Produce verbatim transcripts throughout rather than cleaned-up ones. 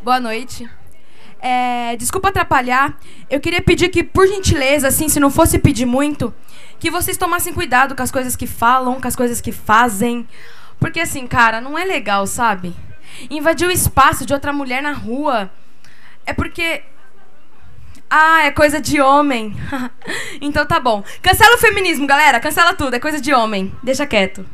Boa noite. É, desculpa atrapalhar. Eu queria pedir que, por gentileza, assim, se não fosse pedir muito, que vocês tomassem cuidado com as coisas que falam, com as coisas que fazem. Porque, assim, cara, não é legal, sabe? Invadir o espaço de outra mulher na rua é porque... Ah, é coisa de homem. Então tá bom. Cancela o feminismo, galera. Cancela tudo. É coisa de homem. Deixa quieto.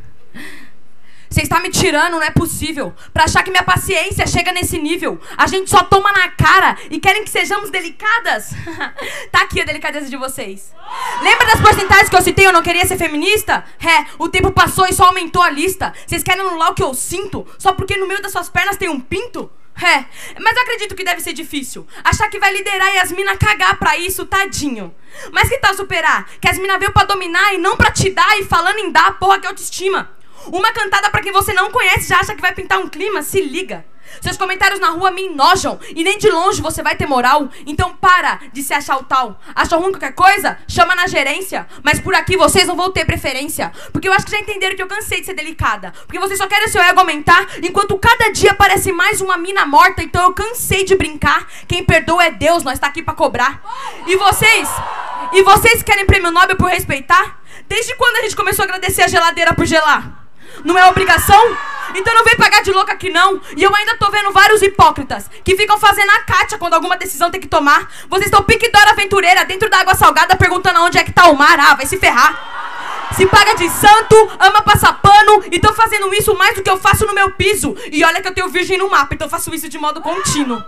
Você está me tirando, não é possível. Pra achar que minha paciência chega nesse nível. A gente só toma na cara e querem que sejamos delicadas. Tá aqui a delicadeza de vocês. Lembra das porcentagens que eu citei? Eu não queria ser feminista? É, o tempo passou e só aumentou a lista. Vocês querem anular o que eu sinto? Só porque no meio das suas pernas tem um pinto? É, mas eu acredito que deve ser difícil. Achar que vai liderar e as minas cagar pra isso, tadinho. Mas que tal superar? Que as minas veio pra dominar e não pra te dar. E falando em dar, porra, que autoestima. Uma cantada pra quem você não conhece já acha que vai pintar um clima? Se liga. Seus comentários na rua me enojam e nem de longe você vai ter moral. Então para de se achar o tal. Achou ruim qualquer coisa? Chama na gerência. Mas por aqui vocês não vão ter preferência. Porque eu acho que já entenderam que eu cansei de ser delicada. Porque vocês só querem seu ego aumentar, enquanto cada dia parece mais uma mina morta. Então eu cansei de brincar. Quem perdoa é Deus, nós tá aqui pra cobrar. E vocês? E vocês querem prêmio Nobel por respeitar? Desde quando a gente começou a agradecer a geladeira por gelar? Não é obrigação? Então não vem pagar de louca aqui não. E eu ainda tô vendo vários hipócritas que ficam fazendo a Kátia quando alguma decisão tem que tomar. Vocês estão pique Dora Aventureira dentro da água salgada perguntando onde é que tá o mar. Ah, vai se ferrar. Se paga de santo, ama passar pano e tô fazendo isso mais do que eu faço no meu piso. E olha que eu tenho virgem no mapa, então eu faço isso de modo contínuo.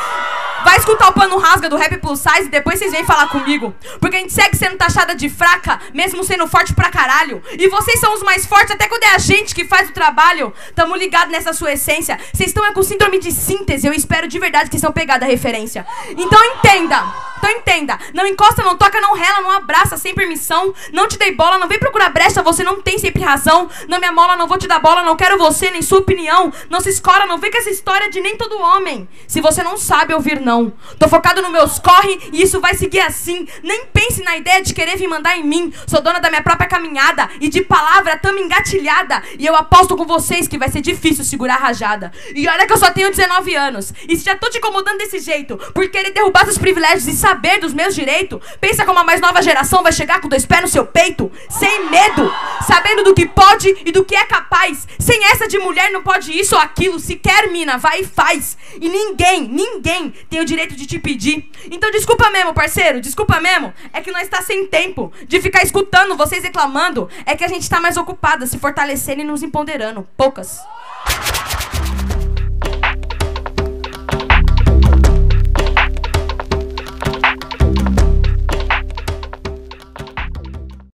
Vai escutar o pano rasga do rap plus size e depois vocês vêm falar comigo. Porque a gente segue sendo taxada de fraca, mesmo sendo forte pra caralho. E vocês são os mais fortes até quando é a gente que faz o trabalho. Tamo ligado nessa sua essência. Vocês estão é com síndrome de síntese. Eu espero de verdade que estão pegados a referência. Então entenda. Então entenda. Não encosta, não toca, não rela, não abraça sem permissão. Não te dei bola, não vem procurar brecha, você não tem sempre razão. Não me amola, não vou te dar bola, não quero você nem sua opinião. Não se escora, não vem com essa história de nem todo homem. Se você não sabe ouvir não. Tô focado nos meus corre e isso vai seguir assim. Nem pense na ideia de querer vir mandar em mim. Sou dona da minha própria caminhada e de palavra tamo engatilhada. E eu aposto com vocês que vai ser difícil segurar a rajada. E olha que eu só tenho dezenove anos. E se já tô te incomodando desse jeito por querer derrubar seus privilégios e saber dos meus direitos, pensa como a mais nova geração vai chegar com dois pés no seu peito, sem medo, sabendo do que pode e do que é capaz. Sem essa de mulher não pode isso ou aquilo. Se quer, mina, vai e faz. E ninguém, ninguém tem o direito de te pedir. Então desculpa mesmo, parceiro, desculpa mesmo. É que nós tá sem tempo de ficar escutando vocês reclamando. É que a gente tá mais ocupada se fortalecendo e nos empoderando. Poucas.